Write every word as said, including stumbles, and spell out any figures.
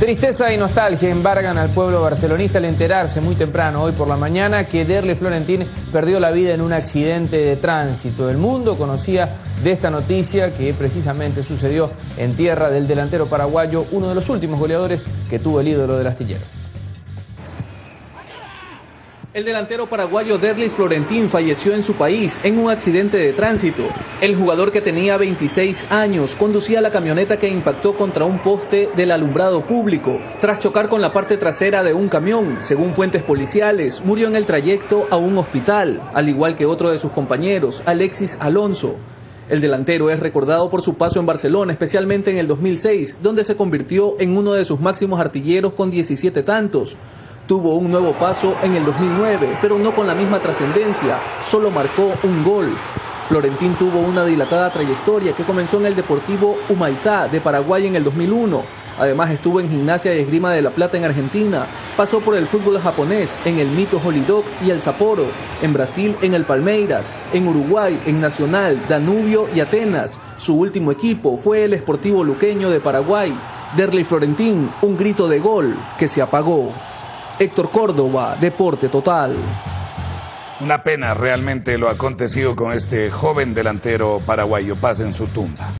Tristeza y nostalgia embargan al pueblo barcelonista al enterarse muy temprano hoy por la mañana que Derli Florentín perdió la vida en un accidente de tránsito. El mundo conocía de esta noticia que precisamente sucedió en tierra del delantero paraguayo, uno de los últimos goleadores que tuvo el ídolo del astillero. El delantero paraguayo Derli Florentín falleció en su país en un accidente de tránsito. El jugador, que tenía veintiséis años, conducía la camioneta que impactó contra un poste del alumbrado público. Tras chocar con la parte trasera de un camión, según fuentes policiales, murió en el trayecto a un hospital, al igual que otro de sus compañeros, Alexis Alonso. El delantero es recordado por su paso en Barcelona, especialmente en el dos mil seis, donde se convirtió en uno de sus máximos artilleros con diecisiete tantos. Tuvo un nuevo paso en el dos mil nueve, pero no con la misma trascendencia, solo marcó un gol. Florentín tuvo una dilatada trayectoria que comenzó en el Deportivo Humaitá de Paraguay en el dos mil uno. Además estuvo en Gimnasia y Esgrima de La Plata en Argentina, pasó por el fútbol japonés en el Mito Holydog y el Sapporo, en Brasil en el Palmeiras, en Uruguay en Nacional, Danubio y Atenas. Su último equipo fue el Sportivo Luqueño de Paraguay. Derli Florentín, un grito de gol que se apagó. Héctor Córdoba, Deporte Total. Una pena realmente lo acontecido con este joven delantero paraguayo. Paz en su tumba.